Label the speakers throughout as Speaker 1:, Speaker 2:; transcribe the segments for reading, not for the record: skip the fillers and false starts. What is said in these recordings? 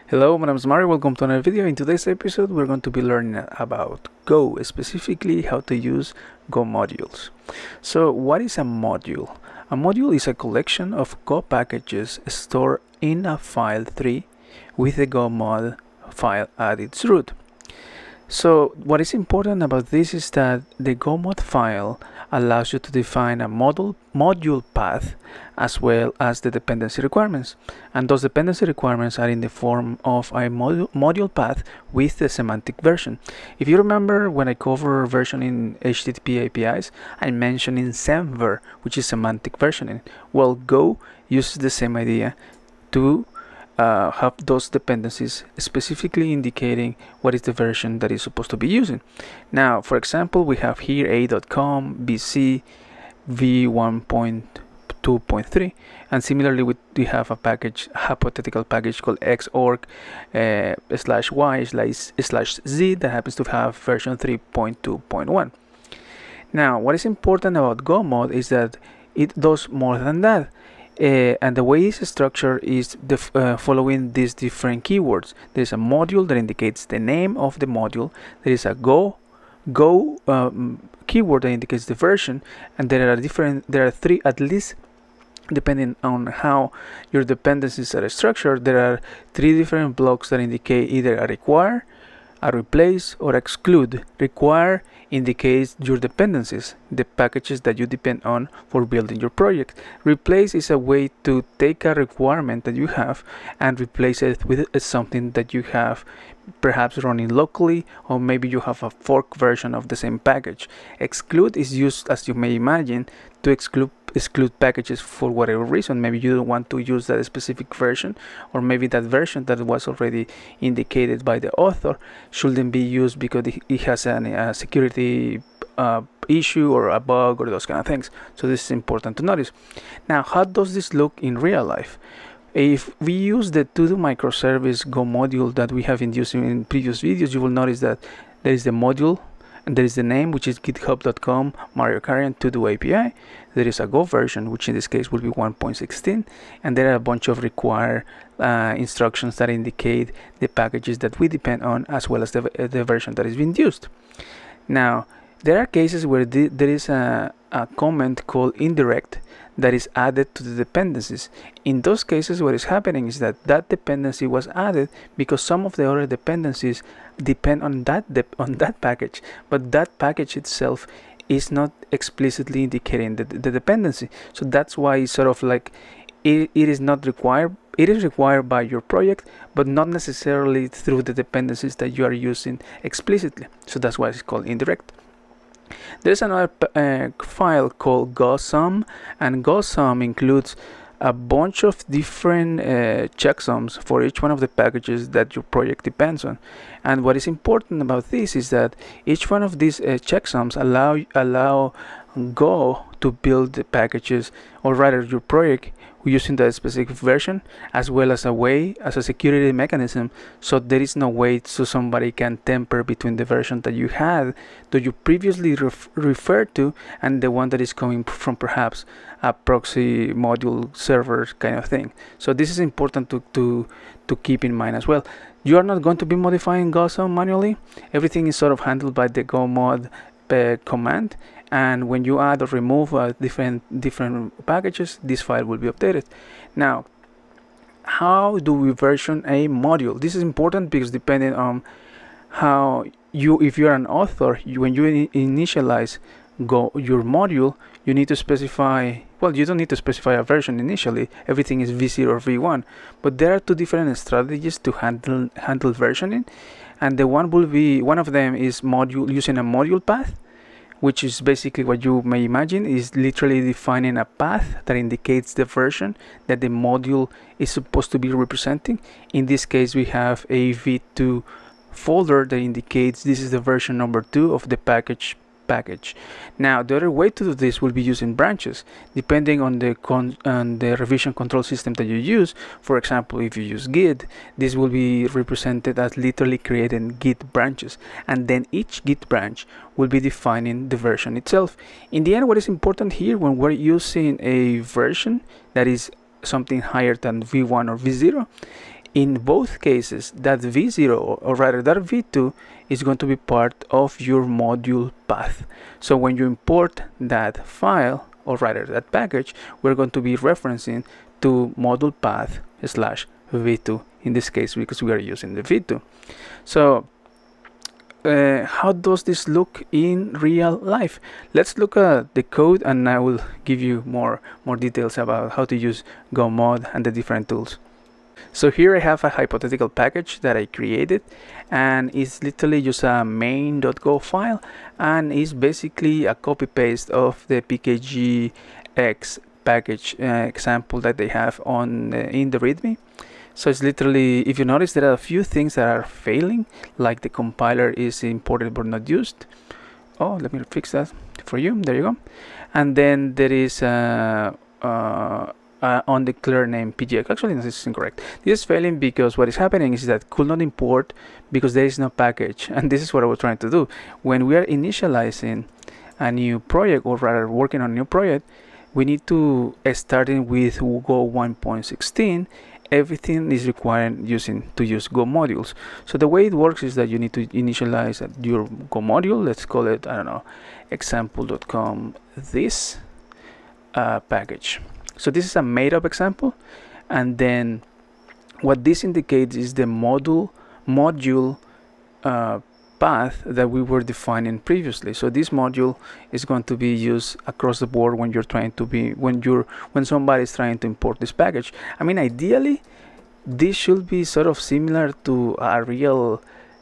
Speaker 1: Hello, my name is Mario. Welcome to another video. In today's episode, we're going to be learning about Go, specifically how to use Go modules. So, what is a module? A module is a collection of Go packages stored in a file tree with the go.mod file at its root. So, what is important about this is that the go.mod file allows you to define a module path as well as the dependency requirements, and those dependency requirements are in the form of a module path with the semantic version. If you remember, when I cover versioning HTTP APIs, I mentioned in SemVer, which is semantic versioning. Well, Go uses the same idea to have those dependencies specifically indicating what is the version that is supposed to be using. Now, for example, we have here a.com bc v1.2.3, and similarly we have a hypothetical package called xorg/y/z that happens to have version 3.2.1. Now, what is important about go.mod is that it does more than that. And the way it's structured is following these different keywords. There's a module that indicates the name of the module. There is a go keyword that indicates the version, and there are three, at least depending on how your dependencies are structured. There are three different blocks that indicate either a require, a replace, or exclude. Require indicates your dependencies, the packages that you depend on for building your project. Replace is a way to take a requirement that you have and replace it with something that you have perhaps running locally, or maybe you have a fork version of the same package. Exclude is used, as you may imagine, to exclude packages for whatever reason. Maybe you don't want to use that specific version, or maybe that version that was already indicated by the author shouldn't be used because it has a security issue or a bug or those kind of things. So this is important to notice. Now, how does this look in real life? If we use the to-do microservice Go module that we have been using in previous videos, you will notice that there is the module and there is the name, which is github.com Mario Karian to-do API. There is a Go version, which in this case will be 1.16, and there are a bunch of required instructions that indicate the packages that we depend on, as well as the version that is being used. Now, there are cases where there is a comment called indirect that is added to the dependencies. In those cases, what is happening is that dependency was added because some of the other dependencies depend on that package, but that package itself is not explicitly indicating the dependency. So that's why it's sort of like it is not required. It is required by your project, but not necessarily through the dependencies that you are using explicitly. So that's why it's called indirect. There's another file called gosum, and gosum includes a bunch of different checksums for each one of the packages that your project depends on. And what is important about this is that each one of these checksums allow Go to build the packages, or rather your project, using that specific version, as well as a security mechanism, so there is no way so somebody can tamper between the version that you had, that you previously referred to, and the one that is coming from perhaps a proxy module server kind of thing. So this is important to keep in mind as well. You are not going to be modifying Gosum manually. Everything is sort of handled by the go.mod command, and when you add or remove different packages, this file will be updated. Now, how do we version a module? This is important because depending on how if you're an author, when you initialize your module, you need to specify, well, you don't need to specify a version initially. Everything is v0 or v1, but there are two different strategies to handle versioning, and one of them is using a module path, which is basically what you may imagine is literally defining a path that indicates the version that the module is supposed to be representing. In this case, we have a v2 folder that indicates this is the version number 2 of the package. Now, the other way to do this will be using branches, depending on the revision control system that you use. For example, if you use Git, this will be represented as literally creating Git branches, and then each Git branch will be defining the version itself. In the end, what is important here when we're using a version that is something higher than v1 or v0 in both cases, that v0, or rather that v2, is going to be part of your module path. So when you import that file, or rather that package, we're going to be referencing to module path slash v2 in this case, because we are using the v2. So how does this look in real life? Let's look at the code, and I will give you more details about how to use go.mod and the different tools. So here I have a hypothetical package that I created, and it's literally just a main.go file, and it's basically a copy paste of the pkgx package example that they have on in the README. So it's literally, if you notice, there are a few things that are failing, like the compiler is imported but not used. Oh, let me fix that for you. There you go. And then there is undeclared name pgx. Actually, this is incorrect. This is failing because what is happening is that could not import because there is no package. And this is what I was trying to do. When we are initializing a new project, or rather working on a new project, we need to start in with Go 1.16. Everything is required to use Go modules. So the way it works is that you need to initialize your Go module. Let's call it, I don't know, example.com this package. So this is a made-up example, and then what this indicates is the module path that we were defining previously. So this module is going to be used across the board when you're trying to be when somebody is trying to import this package. I mean, ideally this should be sort of similar to a real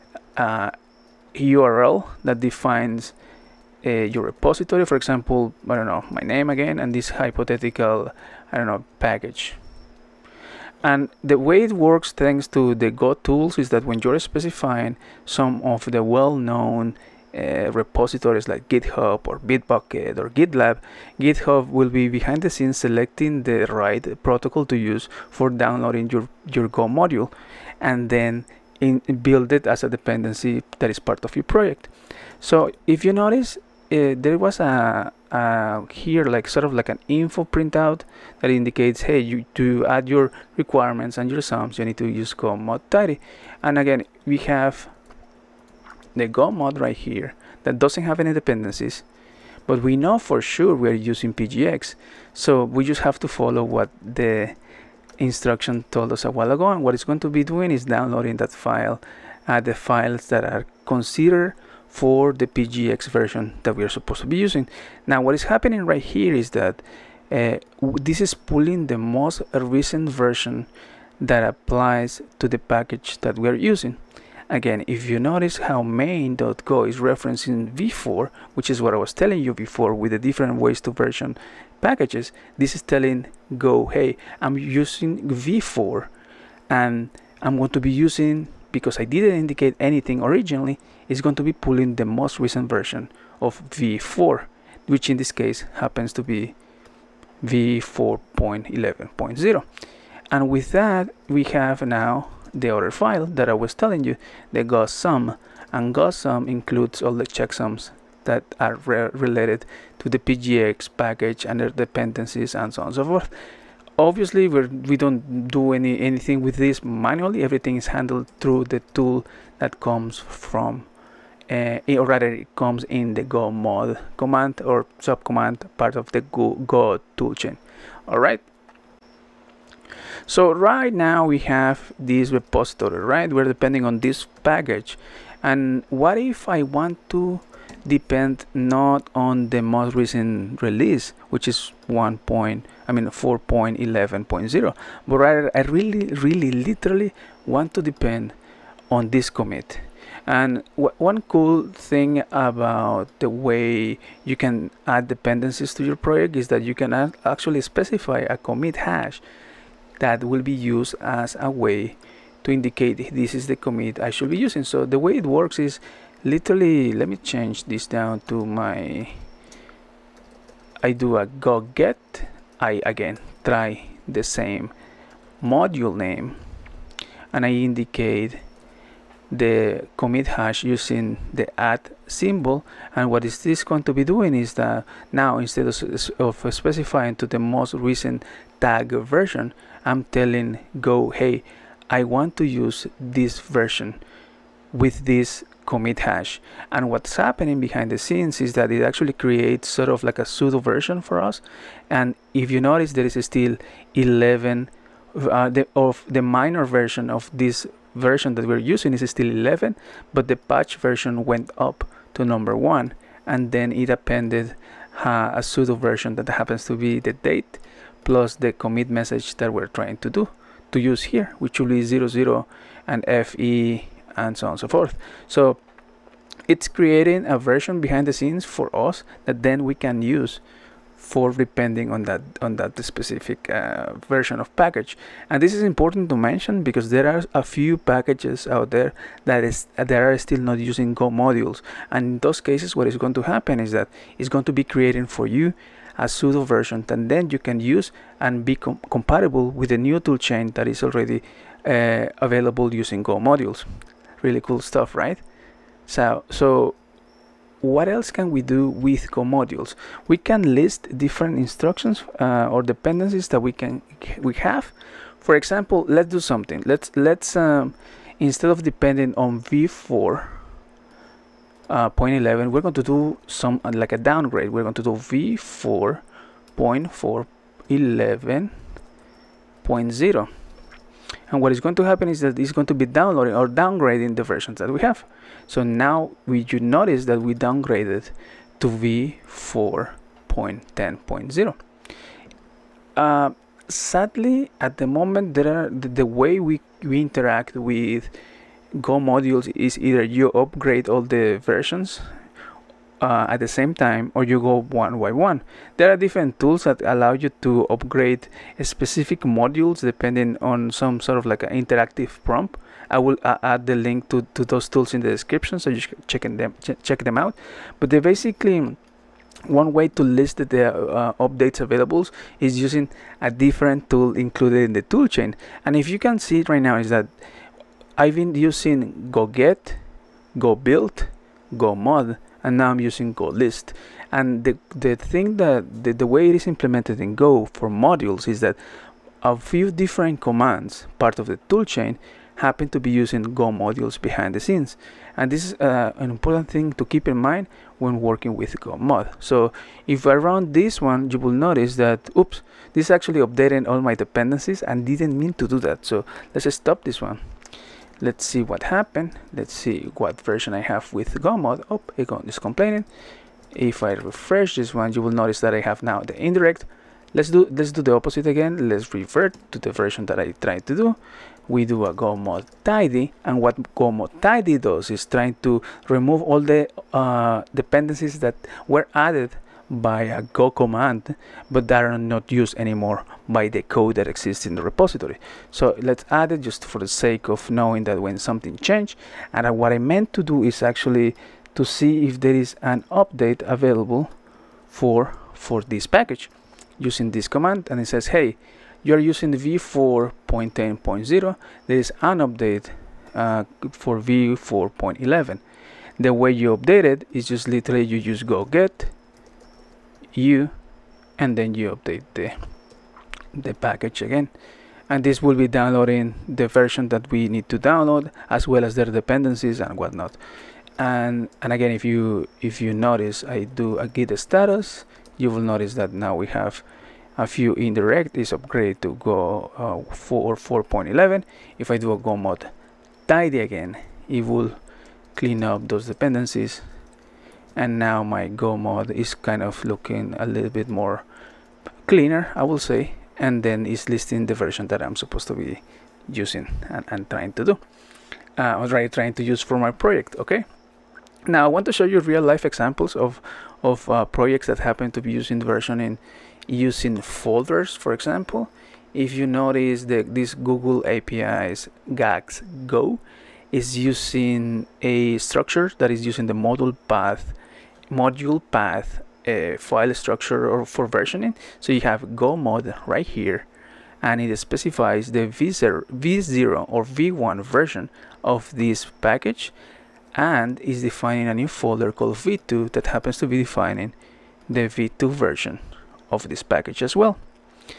Speaker 1: URL that defines your repository. For example, I don't know, my name again, and this hypothetical, I don't know, package. And the way it works thanks to the Go tools is that when you're specifying some of the well-known repositories like GitHub or Bitbucket or GitLab, GitHub will be behind the scenes selecting the right protocol to use for downloading your Go module, and then build it as a dependency that is part of your project. So if you notice, there was here like sort of like an info printout that indicates, hey, to add your requirements and your sums, you need to use go.mod tidy. And again, we have the go.mod right here that doesn't have any dependencies, but we know for sure we're using pgx, so we just have to follow what the instruction told us a while ago, and what it's going to be doing is downloading that file, the files that are considered for the pgx version that we are supposed to be using. Now what is happening right here is that this is pulling the most recent version that applies to the package that we are using. Again, if you notice how main.go is referencing v4, which is what I was telling you before with the different ways to version packages, this is telling Go, hey, I'm using v4, and I'm going to be using, because I didn't indicate anything originally, is going to be pulling the most recent version of v4, which in this case happens to be v4.11.0. And with that, we have now the other file that I was telling you, the go.sum, and go.sum includes all the checksums that are related to the pgx package and their dependencies and so on and so forth. Obviously, we don't do anything with this manually. Everything is handled through the tool that comes from, or rather, it comes in the go.mod command or subcommand, part of the Go toolchain. All right. So right now we have this repository, right? We're depending on this package. And what if I want to depend not on the most recent release, which is 4.11.0, but rather I really literally want to depend on this commit. And one cool thing about the way you can add dependencies to your project is that you can actually specify a commit hash that will be used as a way to indicate this is the commit I should be using. So the way it works is literally, let me change this down to I do a go get, I again try the same module name, and I indicate the commit hash using the @ symbol. And what is this going to be doing is that now, instead of specifying to the most recent tag version, I'm telling Go, hey, I want to use this version with this commit hash. And what's happening behind the scenes is that it actually creates sort of like a pseudo version for us. And if you notice, there is still 11 of the minor version of this version that we're using is still 11, but the patch version went up to number 1, and then it appended a pseudo version that happens to be the date plus the commit message that we're trying to use here, which will be 00 and FE and so on and so forth. So it's creating a version behind the scenes for us that then we can use for depending on that specific version of package. And this is important to mention because there are a few packages out there that are still not using Go modules, and in those cases what is going to happen is that it's going to be creating for you a pseudo version that then you can use and be compatible with the new toolchain that is already available using Go modules. Really cool stuff, right? So what else can we do with Go modules? We can list different instructions or dependencies that we have. For example, let's do something. Let's instead of depending on v4.11, we're going to do some like a downgrade. We're going to do v4.411.0. And what is going to happen is that it's going to be downloading or downgrading the versions that we have. So now you notice that we downgraded to v4.10.0. Sadly, at the moment, the way we interact with Go modules is either you upgrade all the versions at the same time, or you go one by one. There are different tools that allow you to upgrade specific modules depending on some sort of like an interactive prompt. I will add the link to those tools in the description, so you should check them out. But they basically, one way to list the updates available is using a different tool included in the toolchain. And if you can see it right now, is that I've been using go get, go build, go mod, and now I'm using go list. And the thing that the way it is implemented in Go for modules is that a few different commands, part of the toolchain, happen to be using Go modules behind the scenes. And this is an important thing to keep in mind when working with go mod. So if I run this one, you will notice that, oops, this is actually updating all my dependencies and didn't mean to do that. So let's stop this one. Let's see what happened. Let's see what version I have with go mod. Oh, it's complaining. If I refresh this one, you will notice that I have now the indirect. Let's do the opposite again. Let's revert to the version that I tried to do. We do a go mod tidy, and what go mod tidy does is trying to remove all the dependencies that were added by a go command but that are not used anymore by the code that exists in the repository. So let's add it just for the sake of knowing that when something changed. And what I meant to do is actually to see if there is an update available for this package using this command, and it says, hey, you're using v4.10.0. there is an update for v4.11. The way you update it is just literally you use go get and then you update the package again, and this will be downloading the version that we need to download as well as their dependencies and whatnot. And again, if you notice, I do a git status, you will notice that now we have a few indirect is upgraded to go 4.11. If I do a go mod tidy again, it will clean up those dependencies, and now my go mod is kind of looking a little bit more cleaner, I will say, and then it's listing the version that I'm supposed to be using and trying to do. I was trying to use for my project. Okay, now I want to show you real life examples of projects that happen to be using versioning using folders. For example, if you notice this Google APIs gags go is using a structure that is using the module path file structure or for versioning. So you have go mod right here, and it specifies the v0 or v1 version of this package, and is defining a new folder called v2 that happens to be defining the v2 version of this package as well.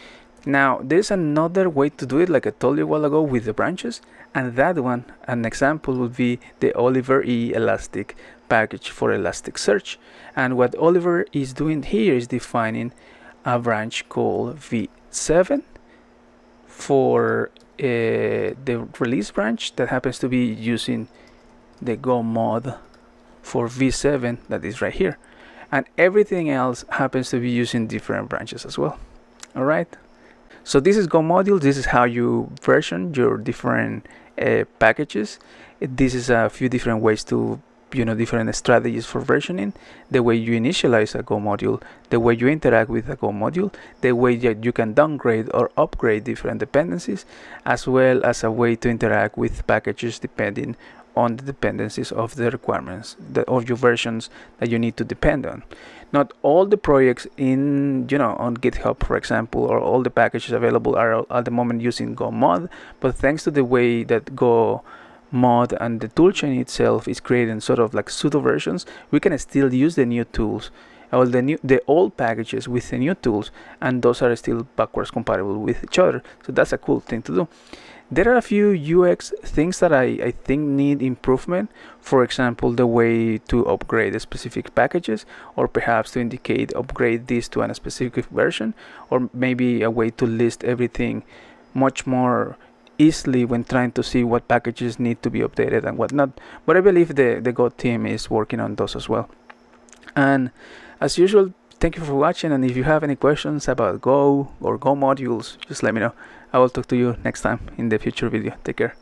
Speaker 1: Now there's another way to do it, like I told you a while ago, with the branches, and that one, an example would be the Oliver E Elastic package for Elasticsearch. And what Oliver is doing here is defining a branch called v7 for the release branch that happens to be using the go.mod for v7 that is right here, and everything else happens to be using different branches as well. All right, so this is Go module. This is how you version your different packages. This is a few different ways to, different strategies for versioning: the way you initialize a Go module, the way you interact with a Go module, the way that you can downgrade or upgrade different dependencies, as well as a way to interact with packages depending on the dependencies of the requirements of your versions that you need to depend on. Not all the projects in on GitHub, for example, or all the packages available are at the moment using go.mod, but thanks to the way that go.mod and the toolchain itself is creating sort of like pseudo versions, we can still use the new tools, or the old packages with the new tools, and those are still backwards compatible with each other. So that's a cool thing to do. There are a few UX things that I think need improvement. For example, the way to upgrade specific packages, or perhaps to indicate upgrade this to a specific version, or maybe a way to list everything much more easily when trying to see what packages need to be updated and what not. But I believe the Go team is working on those as well. And as usual, thank you for watching, and if you have any questions about Go or Go modules, just let me know. I will talk to you next time in the future video. Take care.